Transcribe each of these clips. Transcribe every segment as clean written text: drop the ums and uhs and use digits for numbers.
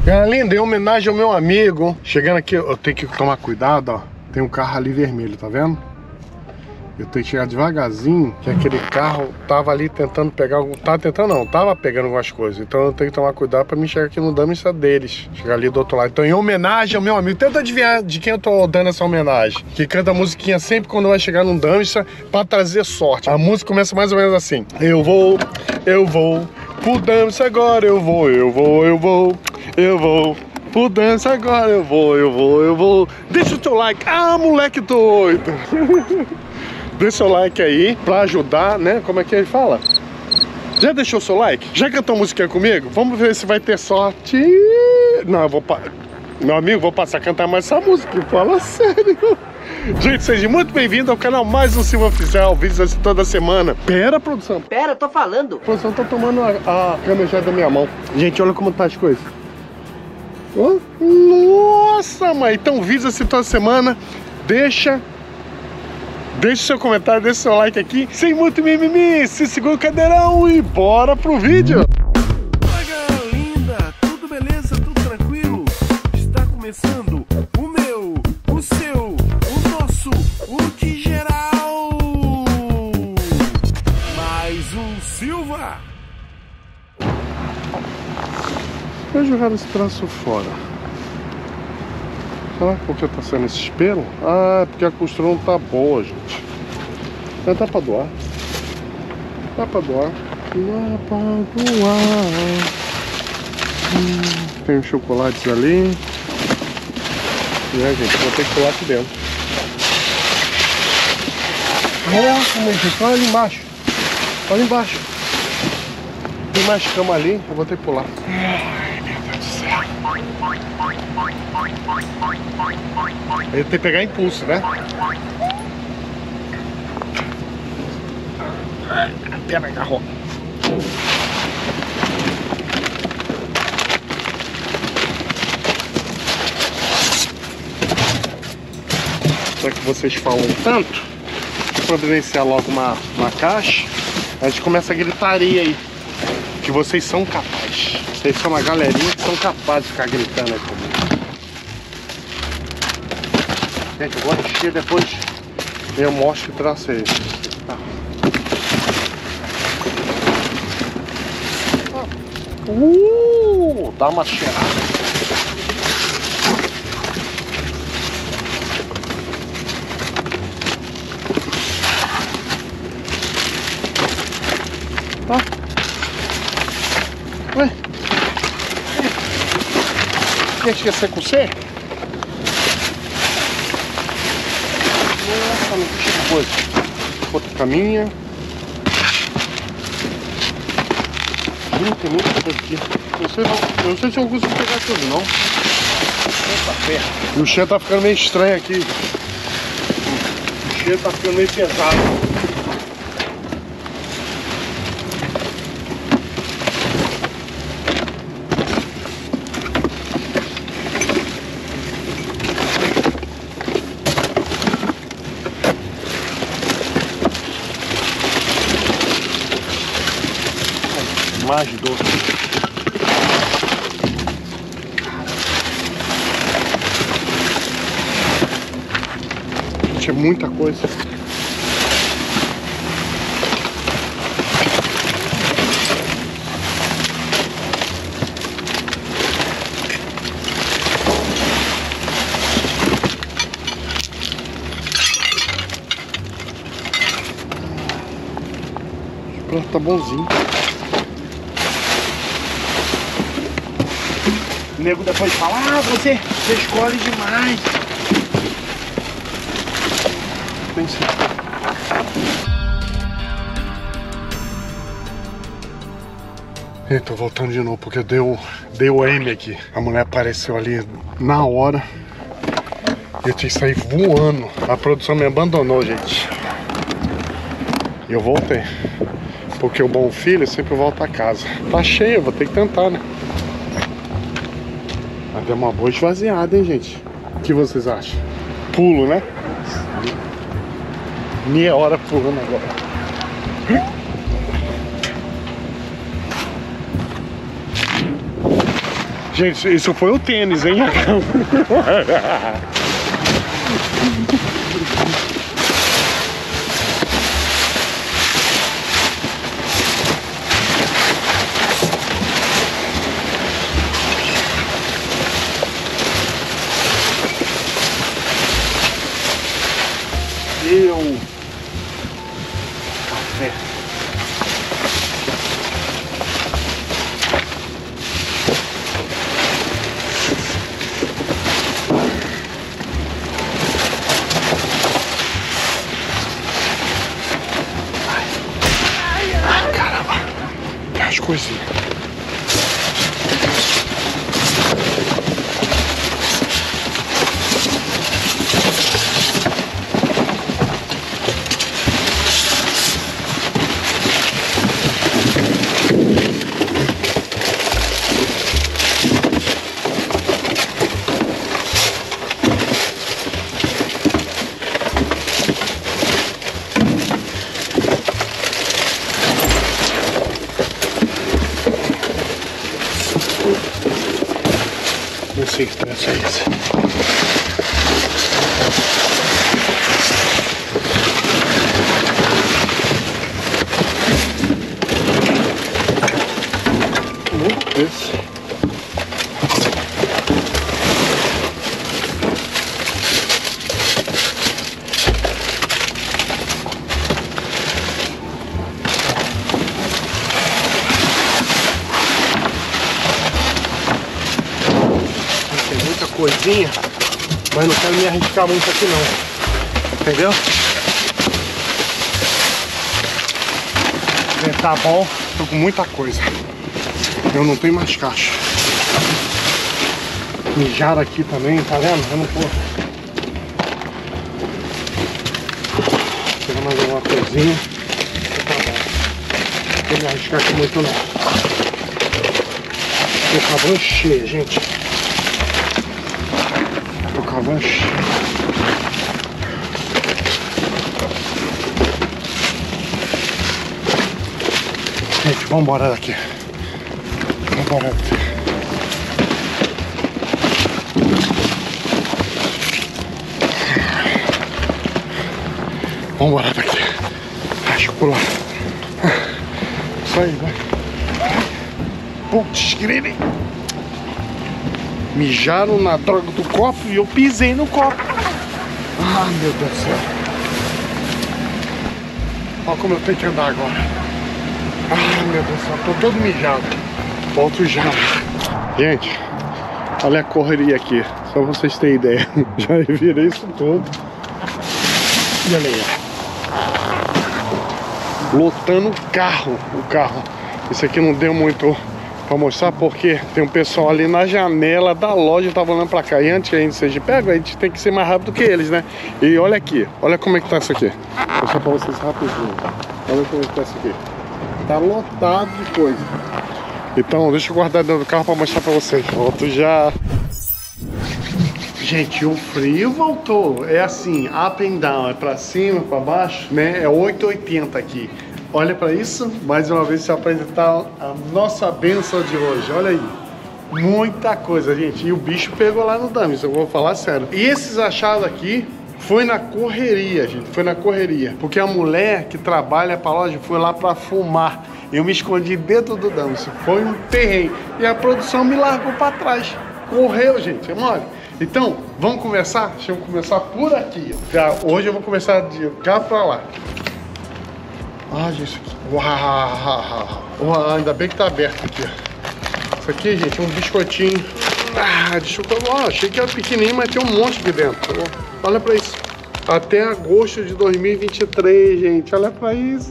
Galera linda, em homenagem ao meu amigo. Chegando aqui, eu tenho que tomar cuidado, ó. Tem um carro ali vermelho, tá vendo? Eu tenho que chegar devagarzinho, que aquele carro tava ali tentando pegar algum... Tava pegando algumas coisas. Então eu tenho que tomar cuidado pra me chegar aqui no dumpster deles. Chegar ali do outro lado. Então em homenagem ao meu amigo, tenta adivinhar de quem eu tô dando essa homenagem. Que canta a musiquinha sempre quando vai chegar num dumpster pra trazer sorte. A música começa mais ou menos assim. Eu vou pro dumpster agora, eu vou pro dumpster agora, eu vou. Deixa o teu like. Ah, moleque doido. Deixa o like aí pra ajudar, né? Como é que ele fala? Já deixou seu like? Já cantou musiquinha comigo? Vamos ver se vai ter sorte. Não, eu vou... Meu amigo, vou passar a cantar mais essa música. Fala sério. Gente, seja muito bem-vindo ao canal Mais um Silva Oficial. Vídeos assim toda semana. Pera, produção. Pera, tô falando. A produção tá tomando a câmera já da minha mão. Gente, olha como tá as coisas. Oh, nossa, mãe. Então, vídeos assim toda semana. Deixa seu comentário, deixa seu like aqui. Sem muito mimimi, se segura o cadeirão e bora pro vídeo. Oi, galera linda, tudo beleza? Tudo tranquilo? Está começando o meu, o seu, o nosso, o de geral. Mais um Silva. Vou jogar esse traço fora. Será que porque tá saindo esse espelho? Ah, é porque a costura não tá boa, gente. Mas dá pra doar. Dá pra doar. Dá pra doar. Tem uns chocolates ali. E aí, gente, vou ter que pular aqui dentro. Nossa, meu gente, olha ali embaixo. Olha embaixo. Tem mais cama ali, eu vou ter que pular. Ai, meu Deus do céu. Ele tem que pegar impulso, né? A perna agarrou. Já que vocês falam tanto, vou providenciar logo uma caixa. A gente começa a gritaria aí. Que vocês são capazes. Vocês são uma galerinha que são capazes de ficar gritando aí comigo. Gente, eu vou encher depois. Eu mostro que traço é esse. Tá. Dá uma cheirada. Tá. Ué? Quer esquecer com você? Nossa, não tinha coisa. Outra caminha. Tem muita coisa aqui. Eu não sei se eu consigo pegar tudo, não. E o cheiro tá ficando meio estranho aqui. O cheiro tá ficando meio pesado. Mais de 12. Gente, é muita coisa. O prato tá bonzinho. O nego depois fala, ah, você escolhe demais. Bem certo. E tô voltando de novo porque deu M aqui. A mulher apareceu ali na hora. Eu tinha que sair voando. A produção me abandonou, gente. E eu voltei. Porque o bom filho sempre volta a casa. Tá cheio, vou ter que tentar, né? Mas deu uma boa esvaziada, hein, gente? O que vocês acham? Pulo, né? Meia hora pulando agora. Gente, isso foi o tênis, hein? Café. Ai, caramba. Tem as coisinhas. Não sei que preço é esse. Esse. Coisinha, mas não quero me arriscar muito aqui não, entendeu? Tá bom, tô com muita coisa, eu não tenho mais caixa. Mijar aqui também, tá vendo? Eu não vou pegar mais alguma coisinha, tá bom, não vou me arriscar aqui muito não. Tô com a van cheia, gente. Gente, vamos embora daqui. Vamos embora daqui. Vamos embora daqui. Deixa eu pular. Isso aí, vai. Putz, grilo. Mijaram na droga do copo e eu pisei no copo. Ah, meu Deus do céu. Olha como eu tenho que andar agora. Ah, meu Deus do céu, tô todo mijado. Volto já. Gente, olha a correria aqui. Só pra vocês terem ideia. Já virei isso todo. E olha aí. Lotando o carro. Isso aqui não deu muito pra mostrar porque tem um pessoal ali na janela da loja, tava olhando pra cá. E antes que a gente seja pego, a gente tem que ser mais rápido que eles, né? E olha aqui, olha como é que tá isso aqui. Vou mostrar pra vocês rapidinho. Olha como é que tá isso aqui. Tá lotado de coisa. Então deixa eu guardar dentro do carro pra mostrar pra vocês. Volto já. Gente, o frio voltou. É assim, up and down, é pra cima, pra baixo, né? É 8,80 aqui. Olha para isso, mais uma vez se apresentar a nossa benção de hoje. Olha aí, muita coisa, gente. E o bicho pegou lá no dummies, eu vou falar sério. E esses achados aqui foi na correria, gente. Foi na correria, porque a mulher que trabalha para a loja foi lá para fumar. Eu me escondi dentro do dummies. Foi um terreno. E a produção me largou para trás. Correu, gente, é mole. Então, vamos começar? Deixa eu começar por aqui. Hoje eu vou começar de cá para lá. Ah, gente, isso aqui. Uau, ainda bem que tá aberto aqui. Isso aqui, gente, é um biscoitinho. Ah, deixa eu... achei que era pequenininho, mas tem um monte aqui dentro. Olha pra isso. Até agosto de 2023, gente. Olha pra isso.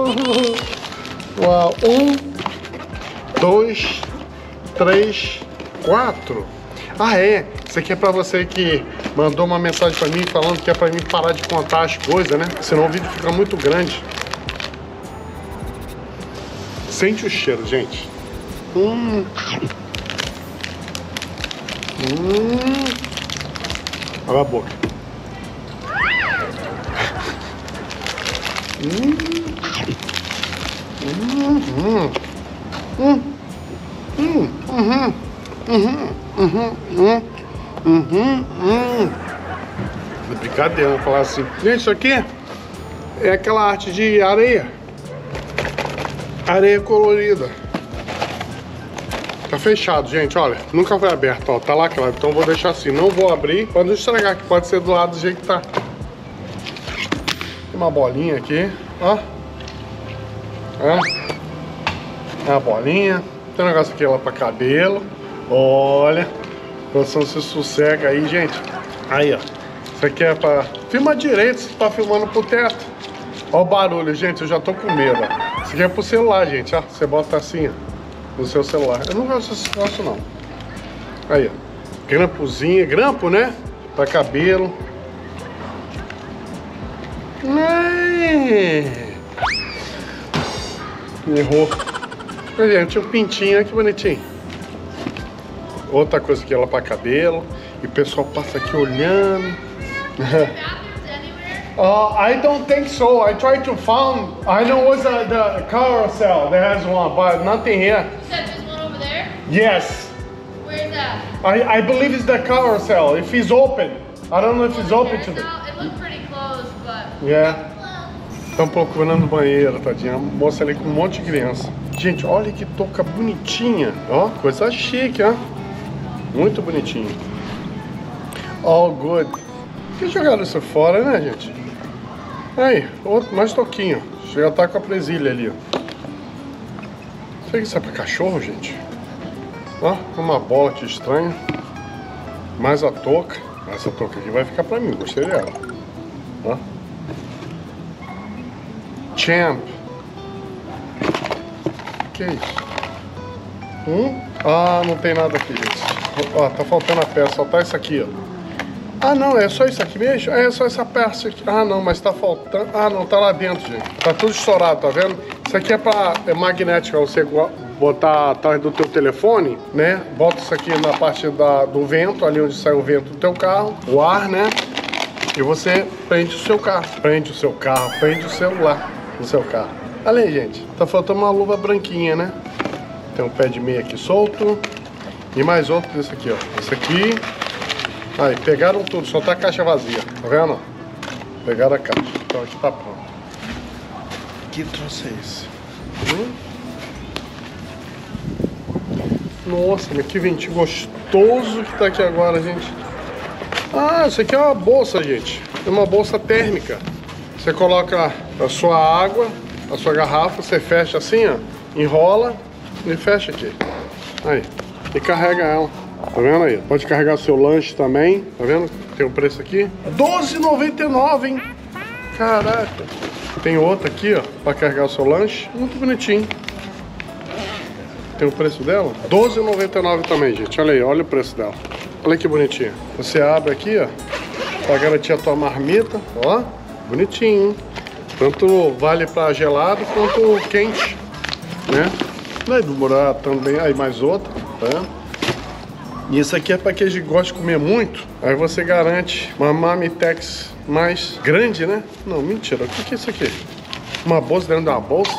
Uau. 1, 2, 3, 4. Ah, é. Isso aqui é pra você que mandou uma mensagem pra mim falando que é pra mim parar de contar as coisas, né? Senão o vídeo fica muito grande. Sente o cheiro, gente. Olha a boca. É brincadeira, vou falar assim. Gente, isso aqui é aquela arte de areia. Areia colorida. Tá fechado, gente, olha. Nunca foi aberto, ó. Tá lacrado. Então eu vou deixar assim. Não vou abrir pra não estragar, que pode ser do lado do jeito que tá. Tem uma bolinha aqui, ó. Uma bolinha. Tem um negócio aqui lá pra cabelo. Olha. A produção se sossega aí, gente. Aí, ó. Isso aqui é pra... Filma direito, você tá filmando pro teto. Ó o barulho, gente. Eu já tô com medo, ó. Isso aqui é pro celular, gente, ó. Você bota assim, ó. No seu celular. Eu não gosto desse negócio, não. Aí, ó. Grampozinho. Grampo, né? Pra cabelo. Errou. Olha, tinha um pintinho, que bonitinho. Outra coisa que ela pra cabelo. E o pessoal passa aqui olhando. I don't think so. I tried to find. I know it was the carousel that has one, but nothing here. You said there's one over there? Yes. Where's that? I believe it's the carousel. If it's open. I don't know if it's open today. It looked pretty close, but... Yeah. Estão procurando banheiro, tadinha. A moça ali com um monte de criança. Gente, olha que touca bonitinha. Ó, coisa chique, ó. Muito bonitinho. All good. Por que jogaram isso fora, né, gente? Aí, outro, mais toquinho. Já tá com a presilha ali, ó. Será que isso é pra cachorro, gente? Ó, uma bola aqui estranha. Mais a touca. Essa touca aqui vai ficar pra mim, gostei dela. Ó. Champ. Que isso? Ah, não tem nada aqui, gente. Ó, tá faltando a peça, só tá isso aqui, ó. Ah, não, é só isso aqui mesmo? É só essa peça aqui. Ah, não, mas tá faltando... Ah, não, tá lá dentro, gente. Tá tudo estourado, tá vendo? Isso aqui é magnético, você botar atrás do teu telefone, né? Bota isso aqui na parte do vento, ali onde sai o vento do teu carro, o ar, né? E você prende o seu carro. Prende o seu carro, prende o celular no seu carro. Olha aí, gente. Tá faltando uma luva branquinha, né? Tem um pé de meia aqui solto. E mais outro desse aqui, ó. Esse aqui... Aí, pegaram tudo, só tá a caixa vazia, tá vendo? Pegaram a caixa, então aqui tá pronto. Que troço é esse? Nossa, mas que ventinho gostoso que tá aqui agora, gente. Ah, isso aqui é uma bolsa, gente. É uma bolsa térmica. Você coloca a sua água, a sua garrafa, você fecha assim, ó. Enrola e fecha aqui. Aí, e carrega ela. Tá vendo aí? Pode carregar seu lanche também. Tá vendo? Tem um preço aqui. R$12,99, hein? Caraca. Tem outra aqui, ó, pra carregar o seu lanche. Muito bonitinho. Tem o preço dela? R$12,99 também, gente. Olha aí, olha o preço dela. Olha que bonitinha. Você abre aqui, ó, pra garantir a tua marmita. Ó, bonitinho, hein? Tanto vale pra gelado quanto quente, né? Vai demorar também. Aí mais outra, tá vendo? E isso aqui é para quem gosta de comer muito. Aí você garante uma marmitex mais grande, né? Não, mentira. O que é isso aqui? Uma bolsa dentro de uma bolsa?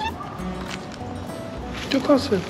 O que tá sendo?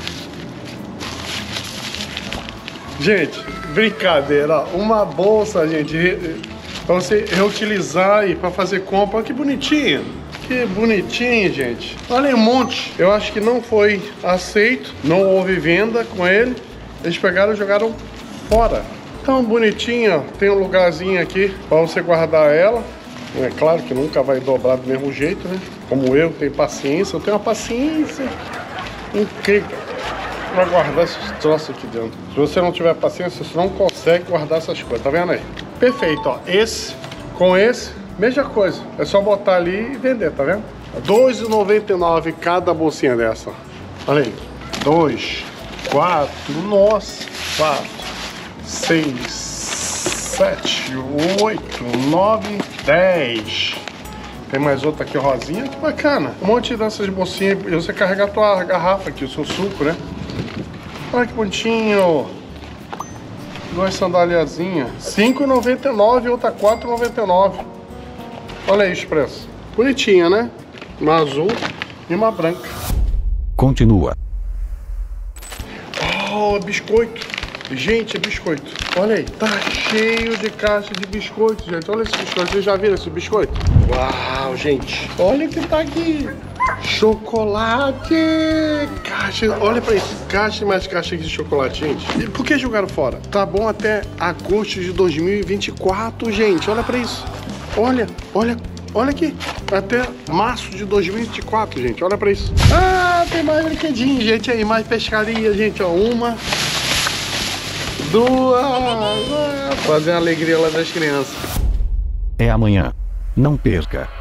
Gente, brincadeira. Uma bolsa, gente, para você reutilizar e para fazer compra. Olha que bonitinho. Que bonitinho, gente. Olha aí um monte. Eu acho que não foi aceito. Não houve venda com ele. Eles pegaram e jogaram fora. Tão bonitinha, tem um lugarzinho aqui para você guardar ela. É claro que nunca vai dobrar do mesmo jeito, né? Como eu tenho paciência, eu tenho uma paciência incrível para guardar esses troços aqui dentro. Se você não tiver paciência, você não consegue guardar essas coisas, tá vendo aí? Perfeito, ó. Esse com esse, mesma coisa. É só botar ali e vender, tá vendo? R$2,99 cada bolsinha dessa. Olha aí. 2, 4, nossa, 4, 6, 7, 8, 9, 10. Tem mais outra aqui rosinha, que bacana. Um monte dessas bolsinhas e você carregar a tua garrafa aqui, o seu suco, né? Olha que bonitinho. Duas sandaliazinhas. R$5,99 e outra R$4,99. Olha aí o preços. Bonitinha, né? Uma azul e uma branca. Continua. Oh, biscoito. Gente, biscoito. Olha aí, tá cheio de caixa de biscoito, gente. Olha esse biscoito, vocês já viram esse biscoito? Uau, gente. Olha o que tá aqui. Chocolate. Caixa, olha pra isso. Caixa e mais caixa de chocolate, gente. E por que jogaram fora? Tá bom até agosto de 2024, gente. Olha pra isso. Olha, olha. Olha aqui, até março de 2024, gente, olha pra isso. Ah, tem mais brinquedinho, gente, aí, mais pescaria, gente, ó, uma, duas, fazer a alegria lá das crianças. É amanhã. Não perca.